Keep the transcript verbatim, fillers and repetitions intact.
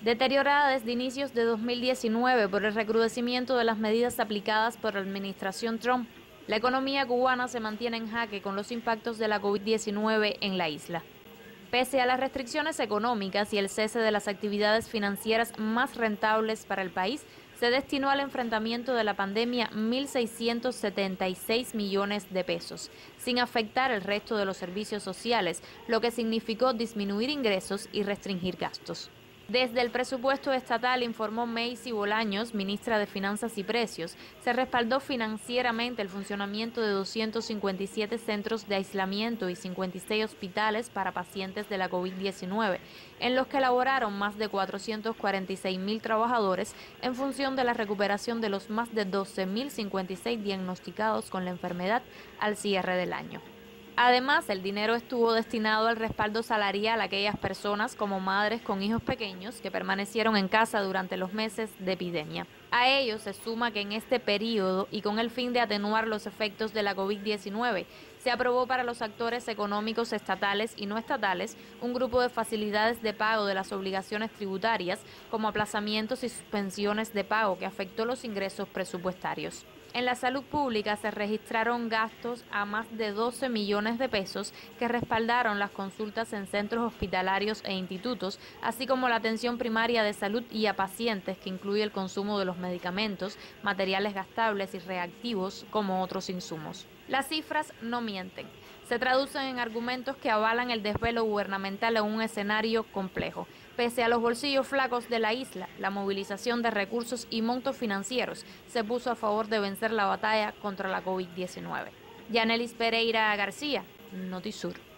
Deteriorada desde inicios de dos mil diecinueve por el recrudecimiento de las medidas aplicadas por la administración Trump, la economía cubana se mantiene en jaque con los impactos de la COVID diecinueve en la isla. Pese a las restricciones económicas y el cese de las actividades financieras más rentables para el país, se destinó al enfrentamiento de la pandemia mil seiscientos setenta y seis millones de pesos, sin afectar el resto de los servicios sociales, lo que significó disminuir ingresos y restringir gastos. Desde el presupuesto estatal, informó Macy Bolaños, ministra de Finanzas y Precios, se respaldó financieramente el funcionamiento de doscientos cincuenta y siete centros de aislamiento y cincuenta y seis hospitales para pacientes de la COVID diecinueve, en los que laboraron más de cuatrocientos cuarenta y seis mil trabajadores en función de la recuperación de los más de doce mil cincuenta y seis diagnosticados con la enfermedad al cierre del año. Además, el dinero estuvo destinado al respaldo salarial a aquellas personas como madres con hijos pequeños que permanecieron en casa durante los meses de epidemia. A ello se suma que en este periodo y con el fin de atenuar los efectos de la COVID diecinueve, se aprobó para los actores económicos estatales y no estatales un grupo de facilidades de pago de las obligaciones tributarias, como aplazamientos y suspensiones de pago que afectó los ingresos presupuestarios. En la salud pública se registraron gastos a más de doce millones de pesos que respaldaron las consultas en centros hospitalarios e institutos, así como la atención primaria de salud y a pacientes, que incluye el consumo de los medicamentos, materiales gastables y reactivos, como otros insumos. Las cifras no mienten. Se traducen en argumentos que avalan el desvelo gubernamental en un escenario complejo. Pese a los bolsillos flacos de la isla, la movilización de recursos y montos financieros se puso a favor de vencer la batalla contra la COVID diecinueve. Yanelis Pereira García, Notisur.